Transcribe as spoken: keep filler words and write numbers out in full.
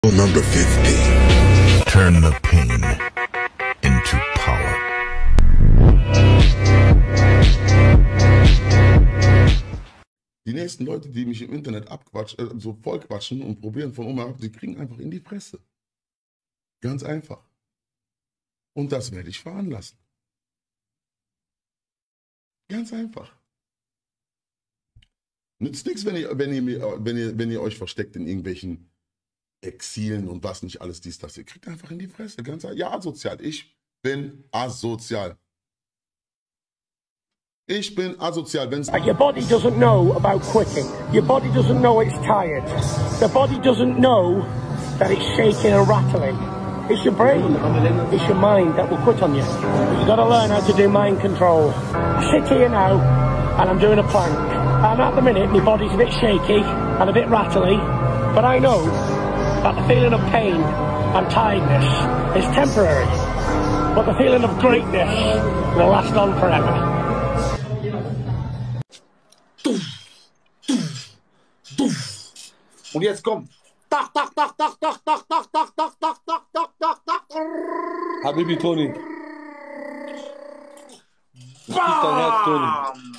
Number fifty. Turn the pain into power. Die nächsten Leute, die mich im Internet abquatschen, äh, so vollquatschen und probieren von oben ab, die kriegen einfach in die Fresse. Ganz einfach. Und das werde ich veranlassen. Ganz einfach. Nützt nichts, wenn ihr, wenn ihr, wenn ihr, wenn ihr euch versteckt in irgendwelchen Exilen und was nicht alles dies, das. Ihr kriegt einfach in die Fresse. Ganz einfach. Ja, asozial. Ich bin asozial. Ich bin asozial. Wenn's Your body doesn't know about quitting. Your body doesn't know it's tired. The body doesn't know that it's shaking and rattling. It's your brain. It's your mind that will quit on you. But you've got to learn how to do mind control. I sit here now and I'm doing a plank. And at the minute, my body's a bit shaky and a bit rattly. But I know that the feeling of pain and tiredness is temporary. But the feeling of greatness will last on forever. Und jetzt kommt. Dach, dach, dach, dach, dach, dach, dach, dach, dach, dach, dach, dach, dach, dach. Habibi Toni. Bam!